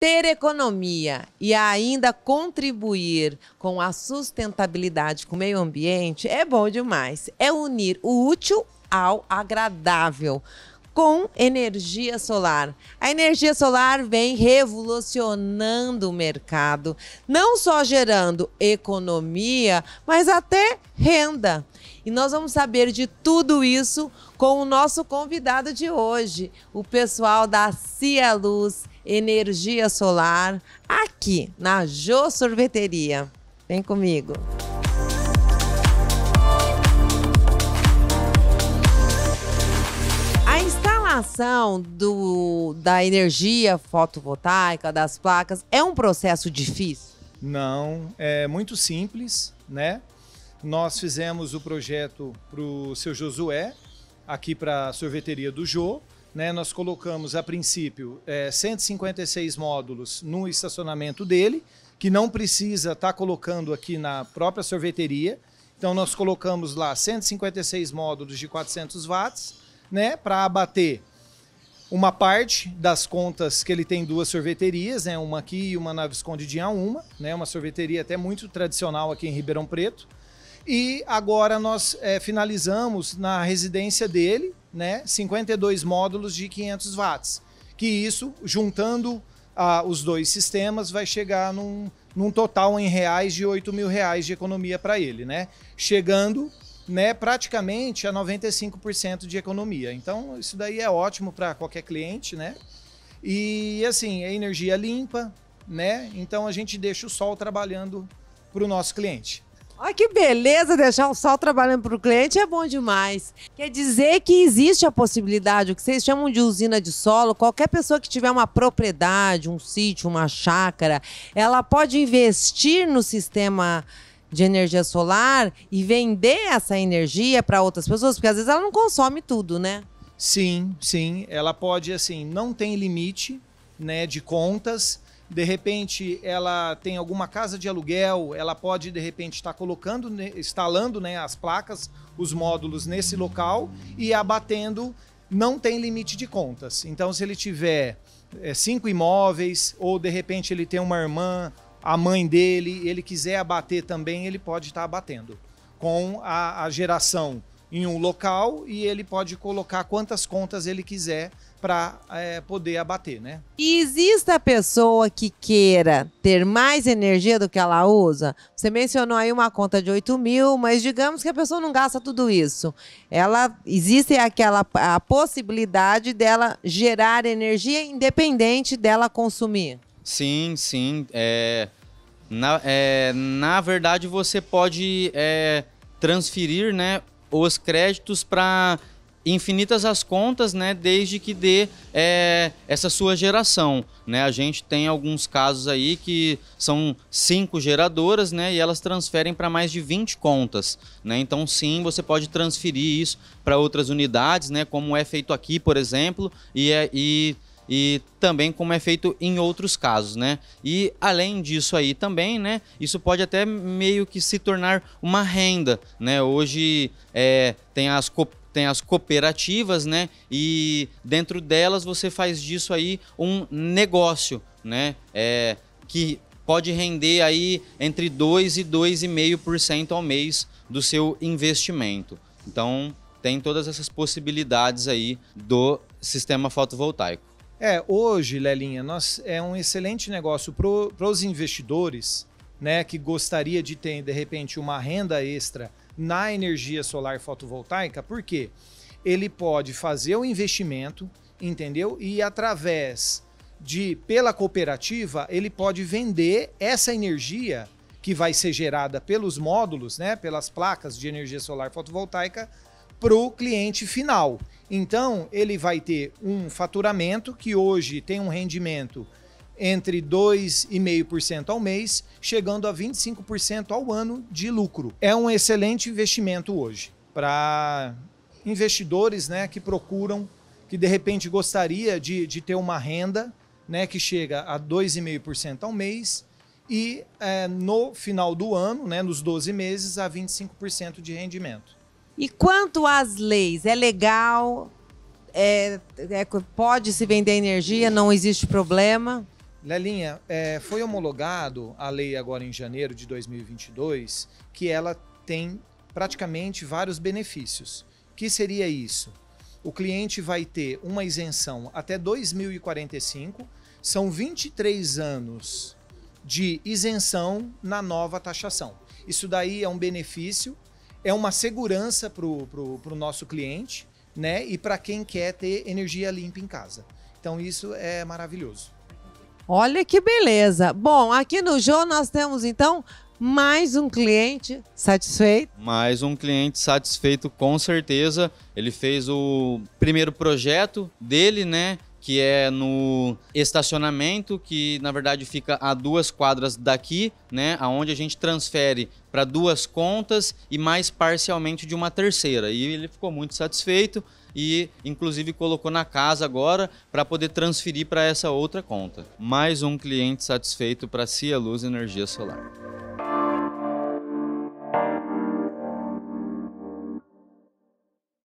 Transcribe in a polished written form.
Ter economia e ainda contribuir com a sustentabilidade com o meio ambiente é bom demais. É unir o útil ao agradável com energia solar. A energia solar vem revolucionando o mercado, não só gerando economia, mas até renda. E nós vamos saber de tudo isso com o nosso convidado de hoje, o pessoal da Cialuz Energia Solar, aqui na Jô Sorveteria. Vem comigo. A instalação da energia fotovoltaica, das placas, é um processo difícil? Não, é muito simples, né? Nós fizemos o projeto para o seu Josué, aqui para a sorveteria do Jô, né? Nós colocamos, a princípio, 156 módulos no estacionamento dele, que não precisa estar colocando aqui na própria sorveteria. Então, nós colocamos lá 156 módulos de 400 watts, né? Para abater uma parte das contas que ele tem duas sorveterias, né? Uma aqui e uma na Visconde de Inhaúma, né? Uma sorveteria até muito tradicional aqui em Ribeirão Preto. E agora nós finalizamos na residência dele, né, 52 módulos de 500 watts, que isso, juntando os dois sistemas, vai chegar num total em reais de R$8.000 de economia para ele, né, chegando, né, praticamente a 95% de economia. Então isso daí é ótimo para qualquer cliente, né, e assim, é energia limpa, né, então a gente deixa o sol trabalhando para o nosso cliente. Olha que beleza, deixar o sol trabalhando para o cliente é bom demais. Quer dizer que existe a possibilidade, o que vocês chamam de usina de solo, qualquer pessoa que tiver uma propriedade, um sítio, uma chácara, ela pode investir no sistema de energia solar e vender essa energia para outras pessoas, porque às vezes ela não consome tudo, né? Sim, sim, ela pode, assim, não tem limite, né, de contas. De repente, ela tem alguma casa de aluguel, ela pode, de repente, estar colocando, instalando, né, as placas, os módulos nesse local e abatendo, não tem limite de contas. Então, se ele tiver 5 imóveis ou, de repente, ele tem uma irmã, a mãe dele, ele quiser abater também, ele pode estar abatendo com a geração em um local e ele pode colocar quantas contas ele quiser para poder abater, né? E existe a pessoa que queira ter mais energia do que ela usa? Você mencionou aí uma conta de 8.000, mas digamos que a pessoa não gasta tudo isso. Existe a possibilidade dela gerar energia independente dela consumir? Sim, sim. Na verdade, você pode transferir, né, os créditos para infinitas as contas, né, desde que dê essa sua geração, né? A gente tem alguns casos aí que são 5 geradoras, né, e elas transferem para mais de 20 contas, né? Então sim, você pode transferir isso para outras unidades, né, como é feito aqui, por exemplo, e também como é feito em outros casos, né? E além disso aí também, né, isso pode até meio que se tornar uma renda, né? Hoje tem as cooperativas, né? E dentro delas você faz disso aí um negócio, né? Que pode render aí entre 2% e 2,5% ao mês do seu investimento. Então tem todas essas possibilidades aí do sistema fotovoltaico. Hoje, Lelinha, é um excelente negócio para os investidores, né, que gostaria de ter, de repente, uma renda extra na energia solar fotovoltaica, porque ele pode fazer o investimento, entendeu? E através pela cooperativa, ele pode vender essa energia que vai ser gerada pelos módulos, né, pelas placas de energia solar fotovoltaica, para o cliente final. Então, ele vai ter um faturamento que hoje tem um rendimento entre 2,5% ao mês, chegando a 25% ao ano de lucro. É um excelente investimento hoje para investidores, né, que procuram, que de repente gostaria de ter uma renda, né, que chega a 2,5% ao mês e no final do ano, né, nos 12 meses, a 25% de rendimento. E quanto às leis, é legal? Pode se vender energia, não existe problema? Lelinha, foi homologado a lei agora em janeiro de 2022, que ela tem praticamente vários benefícios. O que seria isso? O cliente vai ter uma isenção até 2045, são 23 anos de isenção na nova taxação. Isso daí é um benefício, é uma segurança para o nosso cliente, né? E para quem quer ter energia limpa em casa. Então isso é maravilhoso. Olha que beleza. Bom, aqui no Jô nós temos então mais um cliente satisfeito. Mais um cliente satisfeito, com certeza. Ele fez o primeiro projeto dele, né? Que é no estacionamento, que na verdade fica a 2 quadras daqui, né? Onde a gente transfere para 2 contas e mais parcialmente de uma terceira. E ele ficou muito satisfeito e inclusive colocou na casa agora para poder transferir para essa outra conta. Mais um cliente satisfeito para Cieluz Energia Solar.